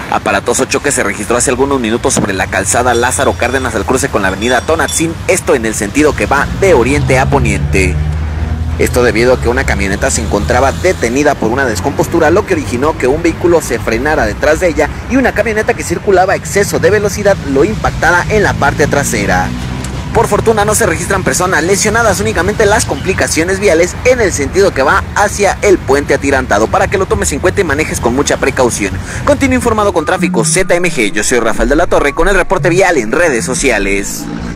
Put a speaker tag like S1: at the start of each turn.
S1: Aparatoso choque se registró hace algunos minutos sobre la calzada Lázaro Cárdenas al cruce con la avenida Tonantzin, esto en el sentido que va de oriente a poniente. Esto debido a que una camioneta se encontraba detenida por una descompostura, lo que originó que un vehículo se frenara detrás de ella y una camioneta que circulaba a exceso de velocidad lo impactara en la parte trasera. Por fortuna no se registran personas lesionadas, únicamente las complicaciones viales en el sentido que va hacia el puente atirantado, para que lo tomes en cuenta y manejes con mucha precaución. Continúa informado con Tráfico ZMG, yo soy Rafael de la Torre con el reporte vial en redes sociales.